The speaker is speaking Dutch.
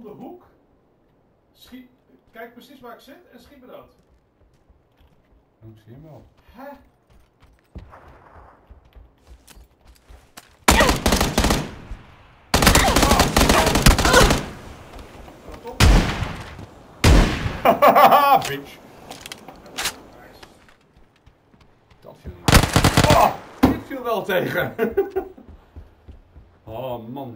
de hoek. Schiet, kijk precies waar ik zit en schiet me dood. Oh, ik zie hem wel. Hè? Hahaha, bitch. Dat viel niet. Oh, dit viel wel tegen. Oh man.